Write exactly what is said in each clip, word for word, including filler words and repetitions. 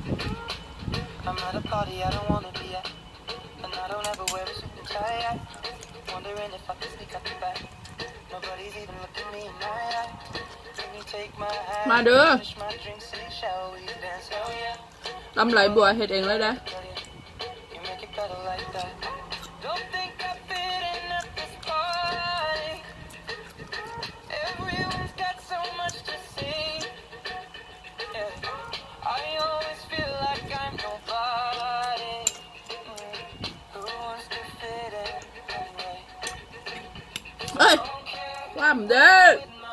มาเด้อตำไหลบัวเฮ็ดเองเลยนะเอ้ยว่ำเด้อ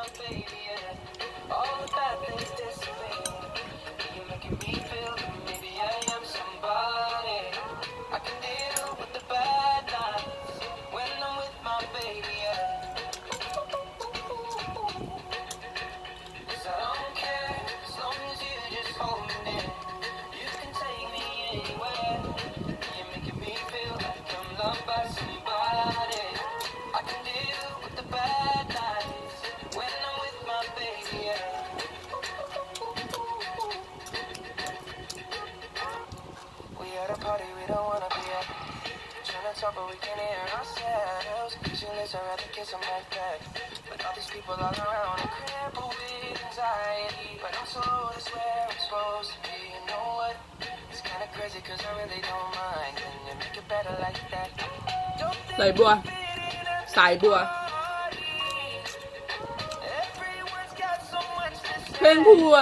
but we can hear ourselves. She lives her rather kiss them like that. But all these people all around are crippled with anxiety. But I'm so that's where I'm supposed to be. You know what? It's kind of crazy cause I really don't mind. Can you make it better like that? ไหลบัวสายบัวเพลงผัว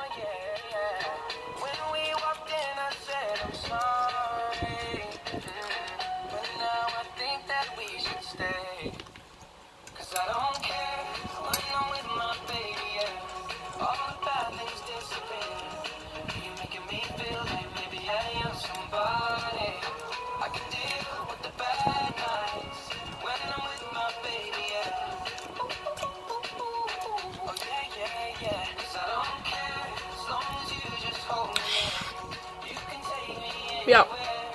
เปรี้ยว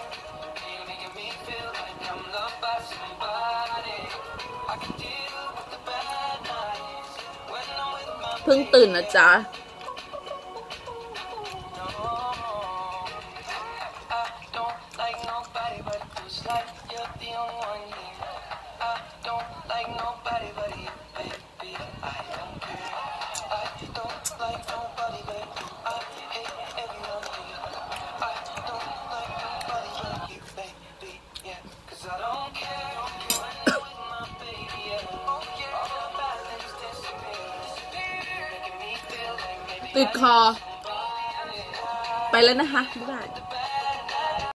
เพิ่งตื่นนะจ๊ะติดคอไปแล้วนะคะบ๊ายบาย